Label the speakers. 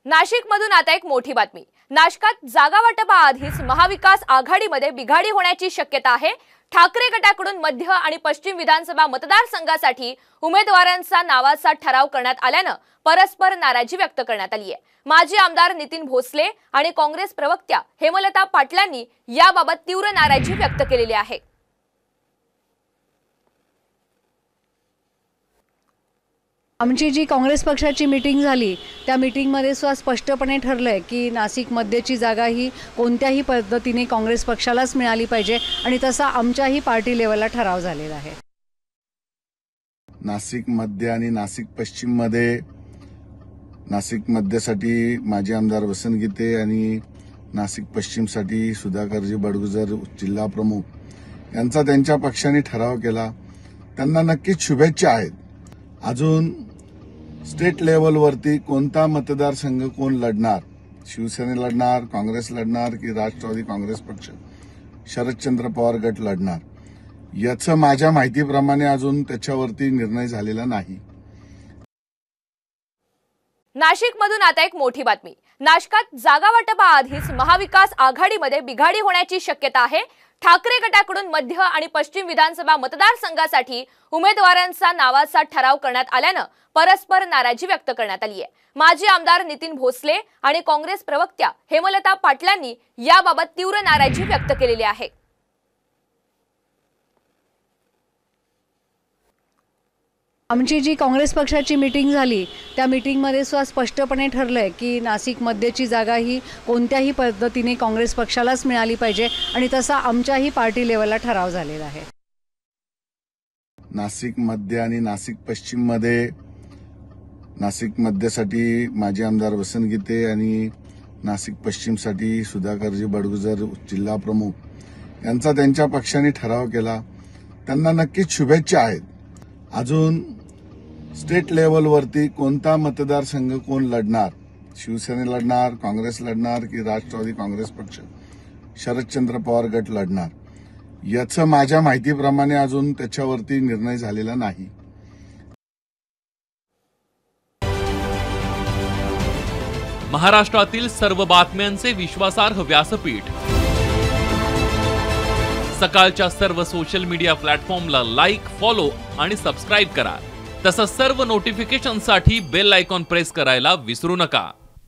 Speaker 1: नाशिकमधून आता एक मोठी बातमी। नाशकात जागा वाटपाआधीच महाविकास आघाडीमध्ये बिघाडी होण्याची शक्यता आहे। ठाकरे गटाकडून मध्य आणि पश्चिम विधानसभा मतदारसंघासाठी उमेदवारांचा नावाचा ठराव करण्यात आल्याने परस्पर नाराजी व्यक्त करण्यात आली आहे। माजी आमदार नितीन भोसले आणि काँग्रेस प्रवक्त्या हेमलता पाटलांनी याबाबत तीव्र नाराजी व्यक्त केलेली आहे।
Speaker 2: आमची जी काँग्रेस पक्षाची मीटिंग झाली त्या मीटिंगमध्ये स्पष्टपणे ठरलंय की नाशिक मध्यची जागा ही कोणत्याही पद्धतीने काँग्रेस पक्षालाच मिळाली पाहिजे आणि तसा आमच्याही पार्टी लेवलला ठराव झालेला आहे।
Speaker 3: नाशिक मध्य आणि नाशिक पश्चिम मध्ये नाशिक मध्यसाठी माजी आमदार वसंत गीते आणि नाशिक पश्चिमसाठी सुधाकरजी बडगुजर जिल्हा प्रमुख यांचा त्यांच्या पक्षाने ठराव केला। त्यांना नक्कीच शुभेच्छा आहेत। अजून स्टेट लेवलवरती कोणता मतदारसंघ कोण लढणार, शिवसेना लढणार, काँग्रेस लढणार की राष्ट्रवादी काँग्रेस पक्ष, शरदचंद्र पवार गट लढणार, याचं माझ्या माहितीप्रमाणे अजून त्याच्यावरती निर्णय झालेला नाही।
Speaker 1: नाशिकमधून आता एक मोठी बातमी। नाशकात जागा वाटपाआधीच महाविकास आघाडीमध्ये बिघाडी होण्याची शक्यता आहे। ठाकरे गटाकडून मध्य आणि पश्चिम विधानसभा मतदारसंघासाठी उमेदवारांचा नावाचा ठराव करण्यात आल्याने परस्पर नाराजी व्यक्त करण्यात आली आहे। माजी आमदार नितीन भोसले आणि काँग्रेस प्रवक्त्या हेमलता पाटलांनी याबाबत तीव्र नाराजी व्यक्त केलेली आहे।
Speaker 2: आमची जी काँग्रेस पक्षाची मीटिंग झाली त्या मीटिंगमध्ये स्पष्टपणे ठरलंय की नाशिक मध्यची जागा ही कोणत्याही पद्धतीने काँग्रेस पक्षालाच मिळाली पाहिजे आणि तसा आमच्याही पार्टी लेवलला ठराव झालेला आहे।
Speaker 3: नाशिक मध्य आणि नाशिक पश्चिम मध्ये नाशिक मध्यसाठी माजी आमदार वसंत गीते आणि नाशिक पश्चिमसाठी सुधाकरजी बडगुजर जिल्हा प्रमुख यांचा त्यांच्या पक्षाने ठराव केला। त्यांना नक्कीच शुभेच्छा आहेत। अजून स्टेट लेवलवरती कोणता मतदारसंघ कोण लढणार, शिवसेना लढणार, काँग्रेस लढणार की राष्ट्रवादी काँग्रेस पक्ष, शरदचंद्र पवार गट लढणार, याचं माझ्या माहितीप्रमाणे अजून त्याच्यावरती निर्णय झालेला नाही।
Speaker 4: महाराष्ट्रातील सर्व बातम्यांचे विश्वासार्ह व्यासपीठ सकाळच्या सर्व सोशल मीडिया प्लॅटफॉर्मला लाईक, फॉलो आणि सबस्क्राइब करा। तसंच सर्व नोटिफिकेशनसाठी बेल आयकॉन प्रेस करायला विसरू नका।